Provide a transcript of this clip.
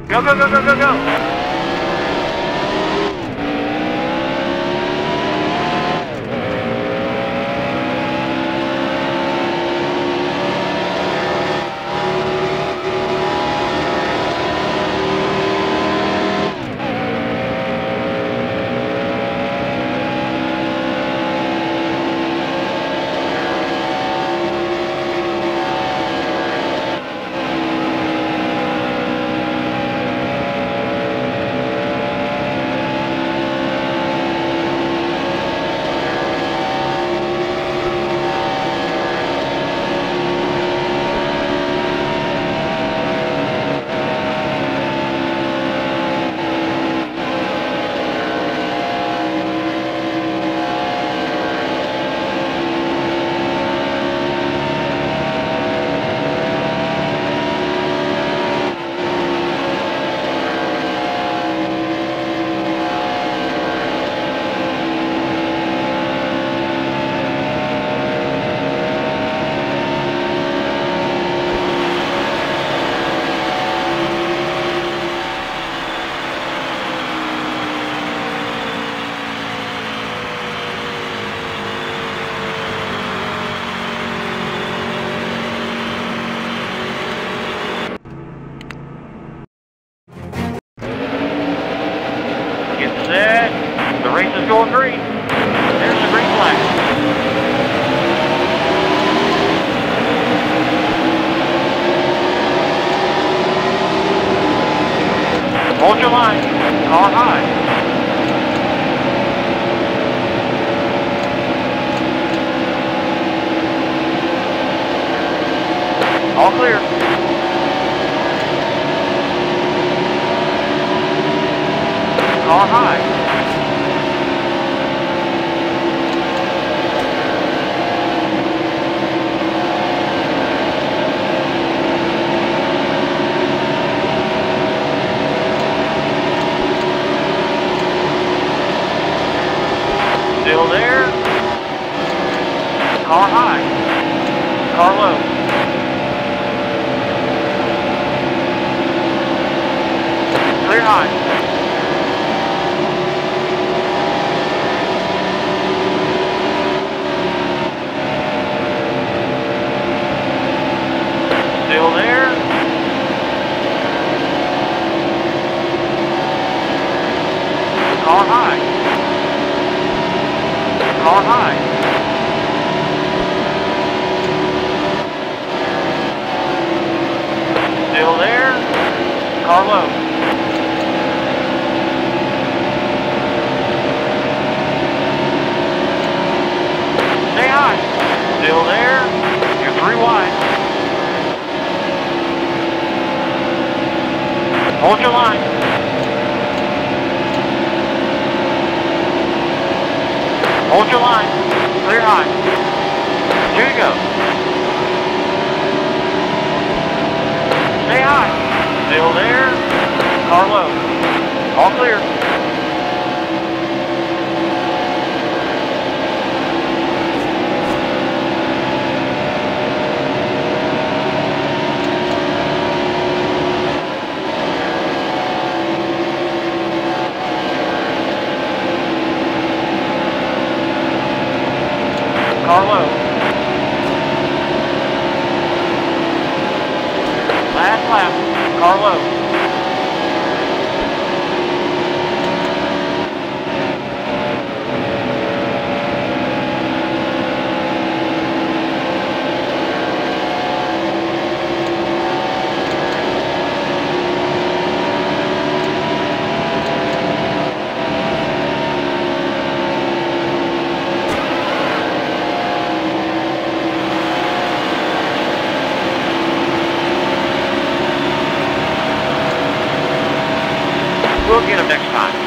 Go, go, go, go, go, go. Set. The race is going green. There's the green flag. Hold your line. Car high. All clear. Car high. Still there. Car high. Car low. Clear high. Still there. Car high. Car high. Still there. Car low. Stay high. Still there. You're 3 wide. Hold your line. Hold your line. Clear high. Here you go. Stay high. Still there. Car low. All clear. Car low. Last lap. Car low. We'll get them next time.